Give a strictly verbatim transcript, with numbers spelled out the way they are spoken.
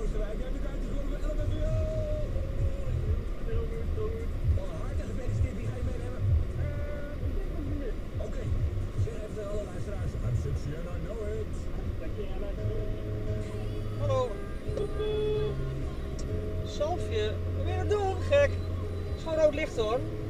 Oosterwijk. Jij hebt de kaartjes voor de L M V O. Heel goed, heel goed. Van harte gefeliciteerd. Wie ga je meenemen? Uh, ik denk dat je Oké. Zeg even tegen alle luisteraars. I'm Sienna, I know it. Dankjewel. Hallo. Salfje, wat ben je aan het doen, gek? Het is gewoon rood licht hoor.